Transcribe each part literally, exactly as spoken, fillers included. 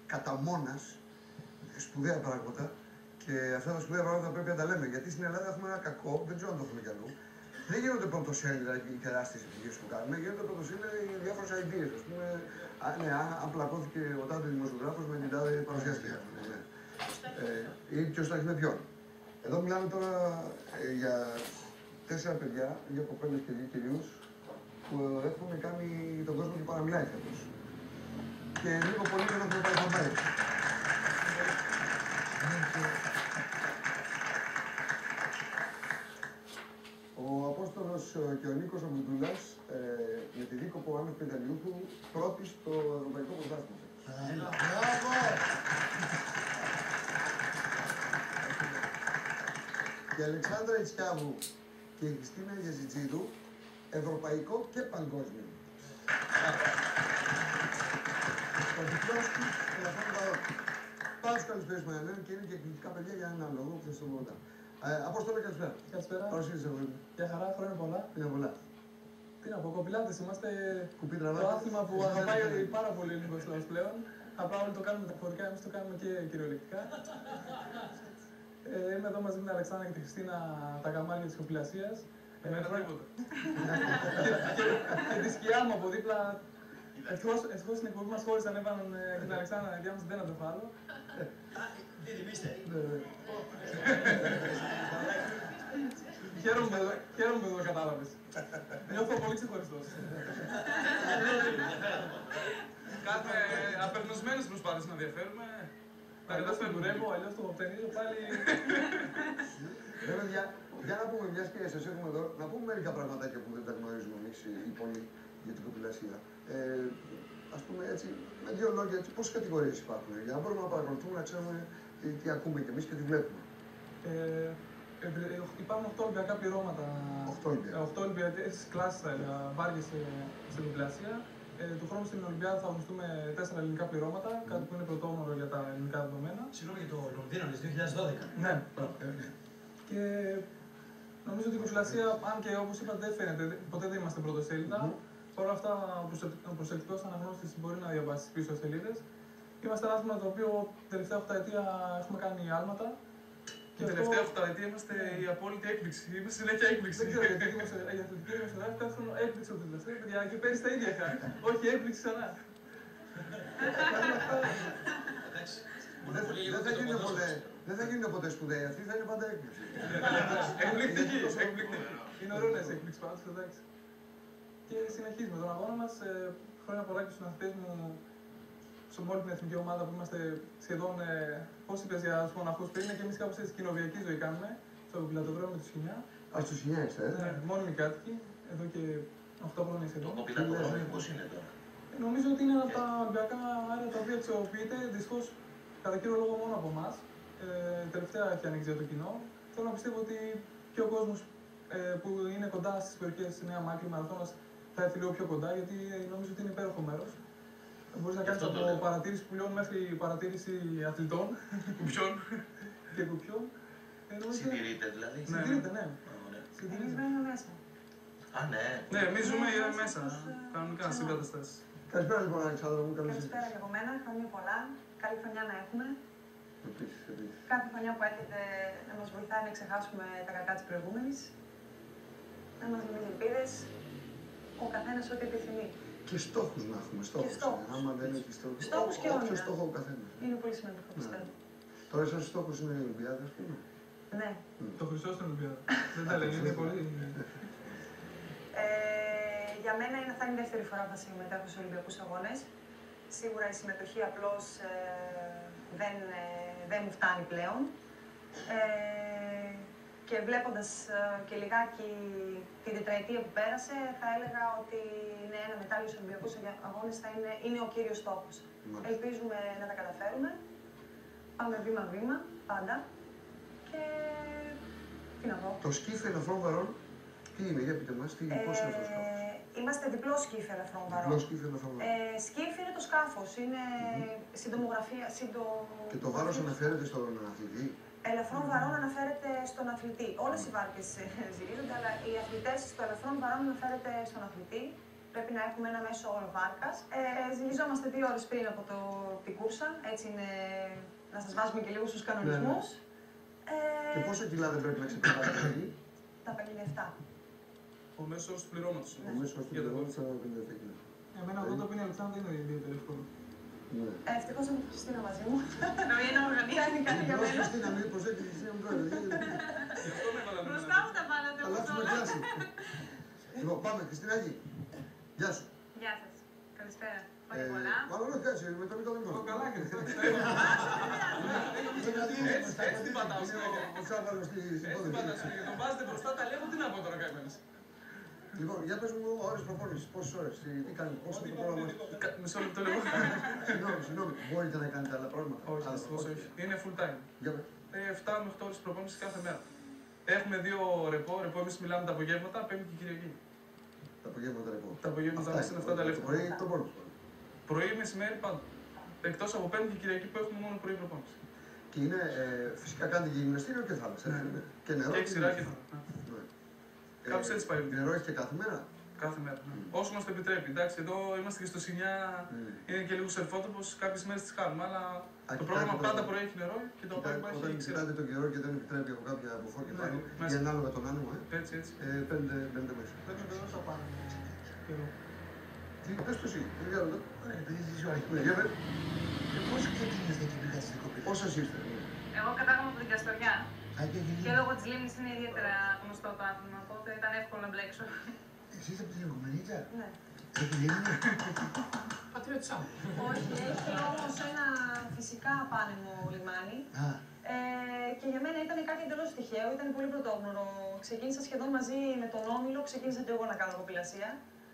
κατά μόνας σπουδαία πράγματα και αυτά τα σπουδαία πράγματα πρέπει να τα λέμε. Γιατί στην Ελλάδα έχουμε ένα κακό, δεν ξέρω αν το έχουμε κι αλλού. Δεν γίνονται πρωτοσέλιδα οι τεράστιες επιτυχίες που κάνουμε, γίνονται πρωτοσέλιδα οι διάφορες ideas. Ας πούμε, α, ναι, αν πλακώθηκε ο τάδε δημοσιογράφος με την τάδε παρουσιάστρια. Ναι. Ε, ή ποιος τα έχει με ποιον. Εδώ μιλάμε τώρα ε, για τέσσερα παιδιά, δύο κοπέλες και δύο κυρίους, που έχουν κάνει τον κόσμο και παραμιλάει φέτος. Και λίγο πολύ δεν έχουμε πάει χαμπάρι. Ο Απόστολος και ο Νίκος ο Μπουντούλας ε, με τη δίκοπο Άννου Πενταλιούχου πρώτη στο Ευρωπαϊκό Πρωτάθλημα. Μπράβο! Και η Αλεξάνδρα Ιτσιάβου και η Χριστίνα Γεζιτζίδου ευρωπαϊκό και παγκόσμιο. Ο διπλός τους ελαφρών παρόν. Πάω στους καλησπέρες που αναλέουν και είναι και εκπληκτικά παιδιά για έναν λόγο που θα σας το πω μετά. Απόστολε, καλησπέρα. Καλησπέρα. Καλώς ήρθες, αγόρι μου. Γεια χαρά, χρόνια πολλά. Χρόνια πολλά. Τι να πω, κομπιλάτες είμαστε. Κουπί Το τραβάτε. άθλημα που αγαπάει πάρα πολύ ο ελληνικός λαός πλέον. Απλά όλοι το κάνουμε μεταφορικά, εμείς το κάνουμε και κυριολεκτικά. Ε, είμαι εδώ μαζί με την Αλεξάνδρα και τη Χριστίνα, τα καμάρια της κοπηλασίας. Εμένα τίποτα. Και τη σκιά μου από δίπλα. Ευτυχώς στην εκπομπή μας χώρισαν, έβαλαν και την Αλεξάνδρα να διάμεσα, δεν να το φάλω. Τι θυμίστε. Χαίρομαι που το κατάλαβες. Νιώθω πολύ ξεχωριστός. Κάθε απεγνωσμένες προσπάθειες να διαφέρουμε. Τα Αλλιώς το καταφέρνουμε. δουλεύω, αλλιώς το χτενίζω πάλι. Ρε παιδιά, για να πούμε, μιας και σας έχουμε εδώ, να πούμε μερικά πραγματάκια που δεν τα γνωρίζουμε εμείς οι πολλοί για την κοπηλασία. Ε, ας πούμε έτσι, με δύο λόγια, πόσες κατηγορίες υπάρχουν, για να μπορούμε να παρακολουθούμε, να ξέρουμε τι, τι ακούμε κι εμείς και τι βλέπουμε. Ε, ε, υπάρχουν οκτώ ολυμπιακά πληρώματα. Οκτώ ολυμπιακά. οκτώ ολυμπιακές κλάσεις, θα έλεγα, βάριες στην κοπηλασία. Ε, του χρόνου στην Ολυμπιάδα θα αγωνιστούμε τέσσερα ελληνικά πληρώματα, mm. κάτι που είναι πρωτόγνωρο για τα ελληνικά δεδομένα. Συγγνώμη για το Λονδίνο, το δύο χιλιάδες δώδεκα. Ναι, και νομίζω ότι η κοπηλασία, αν και όπως είπατε δεν φαίνεται, ποτέ δεν είμαστε πρωτοσέλιδα. Mm. Παρ' όλα αυτά, ο προσεκτικός αναγνώστης μπορεί να διαβάσει τις πίσω σελίδες. Είμαστε ένα άθλημα το οποίο τελευταία οχταετία έχουμε κάνει άλματα. Και τελευταία οχταετία είμαστε η απόλυτη έκπληξη. Είμαστε συνέχεια έκπληξη. Δεν ξέρω γιατί η αθλητική δημοσιογράφη κάθε χρόνο έκπληξη από την τελευταία παιδιά και πέρυσι τα ίδια είχα. Όχι έκπληξη ξανά. Δεν θα γίνουν ποτέ σπουδαίοι, αυτοί θα είναι πάντα έκπληξη. Εκπληκτική, εκπληκτική. Είναι ωραίο να είσαι έκπληξη πάντως, εντάξει. Και συνεχίζουμε τον αγώνα μας. Χρόνια πολλά και στους αθλητές μου, σε όλη την εθνική ομάδα που είμαστε σχεδόν, πώς είπες για τους μοναχούς πριν, και εμείς κάπως έτσι κοινοβιακή ζωή κάνουμε, στο πιλατοδρόμιο του Σινιά. Α, στο Σινιά είστε, ε. Ναι, μόνιμοι κάτοικοι, εδώ και οκτώ χρόνια σχεδόν. Το πιλατοδρόμιο πώς είναι τώρα. Νομίζω ότι είναι ένα από τα ολυμπιακά αέρια τα οποία αξιοποιείται, δυστυχώς κατά κύριο λόγο μόνο από εμάς. Ε, τελευταία έχει ανοίξει για το κοινό. Θέλω να πιστεύω ότι και ο κόσμος ε, που είναι κοντά στις περιοχές της Νέα Μάκρη, Μαραθώνας, θα έρθει λίγο πιο κοντά, γιατί νομίζω ότι είναι υπέροχο μέρος. Μπορείς να κάνεις από παρατήρηση πουλιών μέχρι παρατήρηση αθλητών. Κουπιών. Και κουπιών. Συντηρείται δηλαδή. Συντηρείται, ναι. Εμείς μένουμε μέσα. Α, ναι. Ναι, εμείς ζούμε μέσα. Κανονικά συγκαταστάσεις. Καλησπέρα λοιπόν, Αλεξάνδρα μου, καλώς ήρθες. Καλησπέρα και από μένα, χρόνια πολλά. Καλή χρονιά να έχουμε. Επίσης, επίσης. Κάθε χρονιά που έρχεται να μας βοηθάει να ξεχάσουμε τα κακά της προηγούμενης. Να μας δημιουργεί ελπίδες, ο καθένας ό,τι επιθυμεί. Και στόχους να έχουμε, στόχους. στόχους. Ε, άμα δεν έχει στόχους. Στόχους και όποιο όνειρα. στόχο ο καθένας. Είναι πολύ σημαντικό, πιστεύω. Τώρα εσάς ο στόχος είναι η Ολυμπιάδα, ας πούμε. Ναι. Το χρυσό στην Ολυμπιάδα. Δεν τα λέγει, είναι πολύ. Ε, για μένα είναι, θα είναι η δεύτερη φορά που θα συμμετέχω στους Ολυμπιακούς Αγώνες. Σίγουρα η συμμετοχή απλώς ε, δεν, ε, δεν μου φτάνει πλέον. Ε, και βλέποντας ε, και λιγάκι την τετραετία που πέρασε, θα έλεγα ότι ναι, ένα μετάλλιο στους Ολυμπιακούς Αγώνες θα είναι, είναι ο κύριος στόχος. Μάλιστα. Ελπίζουμε να τα καταφέρουμε. Πάμε βήμα-βήμα, πάντα. Και τι να πω. Το σκύφ ελαφρών βαρών, τι είναι, για πείτε μας, τι, Ε, πώς είναι αυτό το σκάφος. Είμαστε διπλό σκύφι ελαφρών Διπλό βαρών. σκύφ ελαφρών βαρών. Ε, σκύφι είναι το σκάφος, είναι Mm-hmm. συντομογραφία, συντο... Και το βάρος αναφέρεται στον αθλητή. Ελαφρών βαρών αναφέρεται στον αθλητή. Όλες οι βάρκες ζυγίζονται, αλλά οι αθλητές στο ελαφρών βαρών αναφέρεται στον αθλητή. πρέπει να έχουμε ένα μέσο όρο βάρκας. Ε, ζυγιζόμαστε δύο ώρες πριν από το, την κούρσα, έτσι είναι να σας βάζουμε και λίγο στους κανονισμούς. Ναι, ναι. Ε, Και πόσα κιλά δεν πρέπει να ξεπεράσει? Τα πενήντα επτά. Ο μέσος όρος του πληρώματος. Ο μέσος όρος του πληρώματος είναι πενήντα επτά κιλά. Εμένα εγώ το που είναι η Αλεξάνδρα είναι ιδιαίτερα εύκολο. Ναι. Ε, ευτυχώς έχω τη Χριστίνα μαζί μου. Δηλαδή ένα οργανίζει κάτι για Μπρος μένα. Χριστίνα, μην προσέχει τη Χριστίνα μου τώρα. Γι' αυτό με έβαλα Μπροστά μου τα βάλατε Θα όμως αλλάξουμε όλα. κλάση. Λοιπόν, πάμε, Χριστίνακη. Γεια σου. Γεια σας. Καλησπέρα. Ε, Χρόνια πολλά. Μάλλον όχι, κάτσε, με το μικρό δεν Εγώ καλά και δεν Έτσι, έτσι την πατάω συνέχεια. Ο Τσάβαλος στη Έτσι την υπόδειξη. πατάω συνέχεια. Τον βάζετε μπροστά, τα λέω, τι να πω τώρα καημένος. Λοιπόν, για πες μου ώρες προπόνησης, πόσες ώρες, τι τι κάνει, πόσο Ό,τι το πω, πρόγραμμα ό,τι σου. πω. Κα- Μισό λεπτό λίγο. Συγγνώμη, συγγνώμη, μπορείτε να κάνετε άλλα πράγματα. Όχι, Άλλα, δυστυχώς όχι. Είναι full time. Για πες. Ε, επτά με οκτώ ώρες προπόνηση κάθε μέρα. Έχουμε δύο ρεπό, ρεπό εμείς μιλάμε τα απογεύματα, Πέμπτη και Κυριακή. Τα απογεύματα λοιπόν. Τα απογεύματα μας είναι αυτά τα Το λεφτά. πρωί, το πόνο σου. Πρωί, μεσημέρι, πάντα. Εκτός από Πέμπτη και Κυριακή που έχουμε μόνο πρωί προπόνηση. Και είναι, ε, φυσικά κάνετε και γυμναστήριο και θάλασσα. Ναι. έτσι, ναι. Και νερό. Και ξηρά και ναι. Ναι. Κάπως Ε, έτσι πάει. Νερό έχει και κάθε μέρα. Κάθε μέρα. Ναι. Όσο μας το επιτρέπει. Εντάξει, εδώ είμαστε και στο Σινιά, Mm. είναι και λίγο σερφότοπος, κάποιες μέρες τις κάνουμε. Αλλά Α, το πρόγραμμα κοιτάτε πάντα το- πρωί έχει νερό και το Κοιτά- απόγευμα Όταν έχει ξηρά. κοιτάτε τον καιρό και δεν επιτρέπει από κάποια από φόρ και Ναι, πάνω, μέσα. για ανάλογα τον άνεμο, ε, Έτσι, έτσι. ε, παίρνετε, παίρνετε μέσα. πρέπει να περνάω πάνω. Καιρό. Τι, πες το εσύ, τι διάλογο. Ωραία, επειδή ζει ζωή. Ναι, για πες. Και πώς ξεκίνησε εκεί πήγα στις διακοπές. Πόσες είστε. ναι. Εγώ κατάγομαι από την Καστοριά Α, και έχει και γίνει. λόγω της λίμνης είναι ιδιαίτερα γνωστό το άθλημα, οπότε ήταν εύκολο να μπλέξω. Εσύ είσαι από την Οικουμενίτσα. Ναι. Έχει γίνει. Πατριώτησα μου. Όχι, έχει όμως ένα φυσικά πάνεμο λιμάνι. Α, Ε, και για μένα ήταν κάτι εντελώς τυχαίο, ήταν πολύ πρωτόγνωρο. Ξεκίνησα σχεδόν μαζί με τον Όμιλο, ξεκίνησα και εγώ να κάνω κοπηλασία.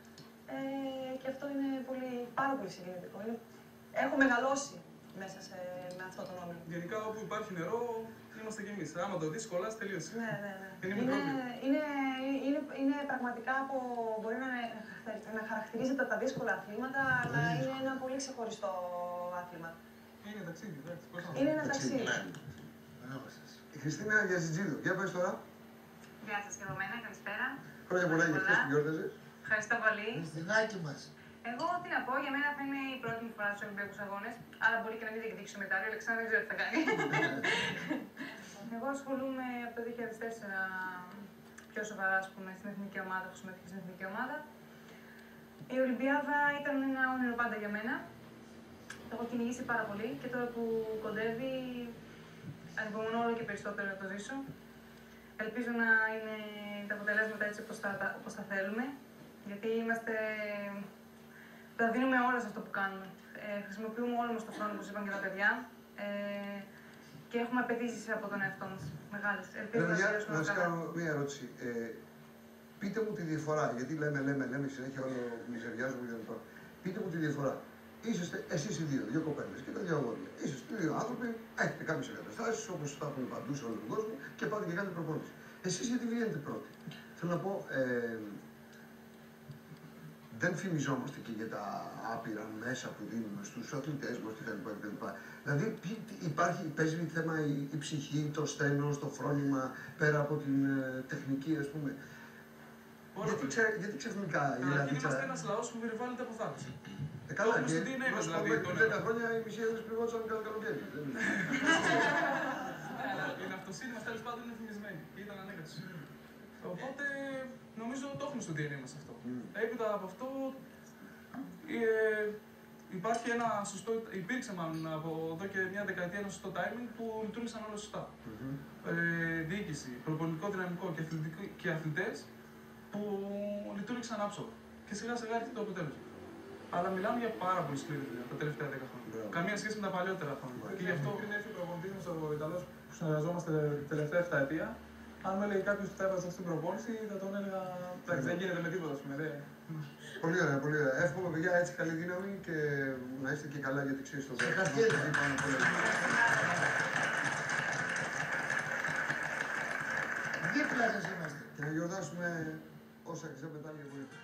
Ε, και αυτό είναι πολύ, πάρα πολύ συγκινητικό. Είναι, έχω μεγαλώσει μέσα σε, με αυτόν τον Όμιλο. Γενικά όπου υπάρχει νερό, είμαστε κι εμείς. Άμα το δεις, κολλάς, τελείωσε. Ναι, ναι, ναι. Είναι Είναι, μικρόβιο. είναι, είναι, είναι πραγματικά από, μπορεί να, είναι- να χαρακτηρίζεται τα δύσκολα αθλήματα, αλλά είναι ένα πολύ ξεχωριστό άθλημα. Είναι ταξίδι, εντάξει. Πώς να Είναι ένα Ταξίδι. ταξίδι. μπράβο σας. Η Χριστίνα για Ζιτζίδου. Για πες τώρα. Γεια σας και από μένα, καλησπέρα. Χρόνια πολλά για αυτές που γιόρταζες. Ευχαριστώ πολύ. Χριστινάκι μας. Εγώ τι να πω, για μένα θα είναι η πρώτη μου φορά στους Ολυμπιακούς Αγώνες, άρα μπορεί και να μην διεκδικήσω μετάλλιο, η Αλεξάνδρα δεν ξέρω τι θα κάνει. Εγώ ασχολούμαι από το δύο χιλιάδες τέσσερα πιο σοβαρά, ας πούμε, στην εθνική ομάδα, έχω συμμετέχει στην εθνική ομάδα. Η Ολυμπιάδα ήταν ένα όνειρο πάντα για μένα. Το έχω κυνηγήσει πάρα πολύ και τώρα που κοντεύει, ανυπομονώ όλο και περισσότερο να το ζήσω. Ελπίζω να είναι τα αποτελέσματα έτσι όπως τα, τα- όπως τα θέλουμε, γιατί είμαστε... Τα δίνουμε όλα σε αυτό που κάνουμε. Ε, χρησιμοποιούμε όλο μας τον χρόνο, όπως είπαν και τα παιδιά. Ε, και έχουμε απαιτήσεις από τον εαυτό μας. Μεγάλες. Ελπίζω Ρε να παιδιά, τελειώσουμε να σας καλά. κάνω μία ερώτηση. Ε, πείτε μου τη διαφορά, γιατί λέμε, λέμε, λέμε συνέχεια όλο μιζεριάζουμε κλπ. Πείτε μου τη διαφορά. Είσαστε εσείς οι δύο, δύο κοπέλες και τα δύο αγόρια. Είσαστε δύο άνθρωποι, έχετε κάποιες εγκαταστάσεις όπως τα έχουν παντού σε όλο τον κόσμο και πάτε και κάνετε προπόνηση. Εσείς γιατί βγαίνετε πρώτοι. Θέλω να πω, ε, δεν φημιζόμαστε και για τα άπειρα μέσα που δίνουμε στους αθλητές μας κτλ. κτλ. Δηλαδή τι- τι- υπάρχει, παίζει θέμα η, η ψυχή, το στένος, το φρόνημα πέρα από την ε, τεχνική ας πούμε. Όλα Γιατί, παίζει. ξε, γιατί ξεφνικά η Καταρχήν Ελλαδίτσα. είμαστε ένας λαός που περιβάλλεται από θάλασσα. Ε, καλά, έχουμε και στο ντι εν έι μας, να σου πω, δηλαδή, πριν το δέκα νερό. χρόνια οι μισοί έδρες πληγόντουσαν κατά καλοκαίρι. Δεν είναι. Αλλά η ναυτοσύνη μας τέλος πάντων είναι φημισμένη και ήταν ανέκαθος. Οπότε νομίζω το έχουμε στο ντι εν έι μας αυτό. Μμμ. Έπειτα από αυτό ε, υπάρχει ένα σωστό, υπήρξε μάλλον από εδώ και μια δεκαετία ένα σωστό timing που λειτουργήσαν όλα σωστά. Μμμ. Ε, διοίκηση, προπονητικό δυναμικό και, αθλητικό- και αθλητές που λειτουργήσαν άψογα. Και σιγά σιγά έρχεται το αποτέλεσμα. Αλλά μιλάμε για πάρα πολύ σκληρή δουλειά τα τελευταία δέκα χρόνια. Μπράβο. Καμία σχέση με τα παλιότερα χρόνια. Και γι' αυτό Πριν έρθει ο προπονητής μας ο Ιταλός που συνεργαζόμαστε τα τελευταία επτά ετία, αν μου έλεγε κάποιος ότι θα έβαζα στην προπόνηση, θα τον έλεγα εντάξει, δεν γίνεται με τίποτα, ας πούμε. δεν». Πολύ ωραία, πολύ ωραία. Εύχομαι παιδιά έτσι καλή δύναμη και να είστε και καλά γιατί ξέρεις το βράδυ. Συγχαρητήρια. Πάνω απ' όλα. Δίπλα σας είμαστε. Και να γιορτάσουμε όσα χρυσά μετάλλια μπορείτε.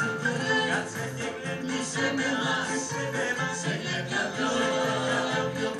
Κλείσε με μας, σε μια δυο,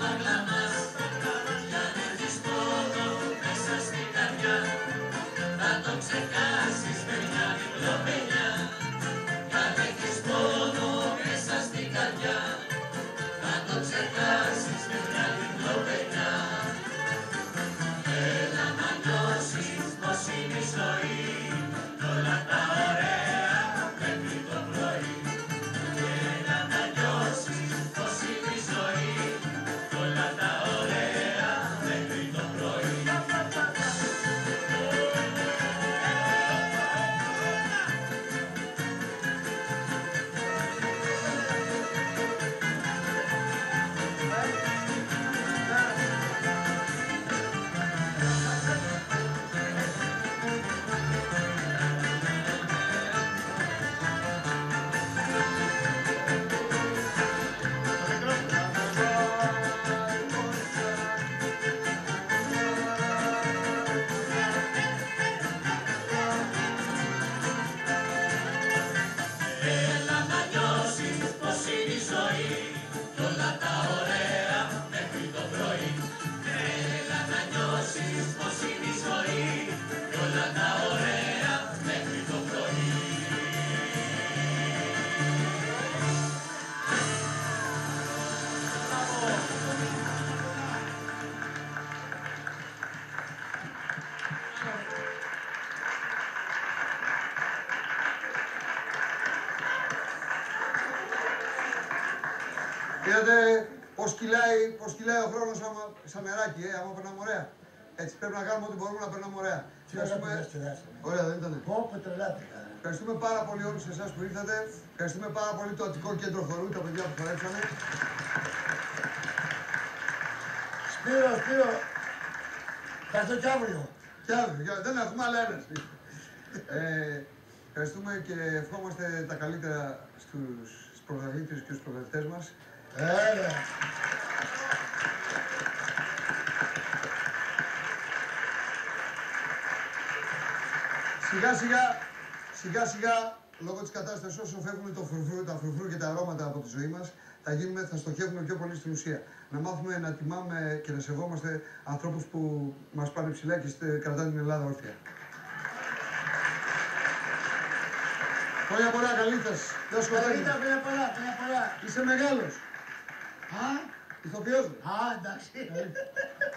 Είδατε πώς κυλάει, πώς κυλάει ο χρόνος άμα, σαν νεράκι, ε, άμα περνάμε ωραία. Έτσι πρέπει να κάνουμε ό,τι μπορούμε να περνάμε ωραία. Ευχαριστούμε. Ωραία, δεν ήτανε. Πω, πω, τρελάθηκα. Ευχαριστούμε πάρα πολύ όλους εσάς που ήρθατε. Ευχαριστούμε πάρα πολύ το Αττικό Κέντρο Χορού, τα παιδιά που χορέψανε. Σπύρο, Σπύρο. Θα στο κι αύριο. Κι αύριο, για- δεν έχουμε άλλα ένα. ε, ευχαριστούμε και ευχόμαστε τα καλύτερα στους πρωταθλήτριες και στους πρωταθλητές μας. Έλα. Σιγά σιγά, σιγά σιγά, λόγω της κατάστασης όσο φεύγουν το φρουφρού, τα φρουφρού και τα αρώματα από τη ζωή μας, θα, γίνουμε, θα στοχεύουμε πιο πολύ στην ουσία. Να μάθουμε να τιμάμε και να σεβόμαστε ανθρώπους που μας πάνε ψηλά και στε- κρατάνε την Ελλάδα όρθια. Χρόνια πολλά, καλή σας. Γεια σου, Καλή Κωστάκη. τα παιδιά πολλά, παιδιά πολλά. Είσαι μεγάλος. Α, Ηθοποιός μου. α, εντάξει.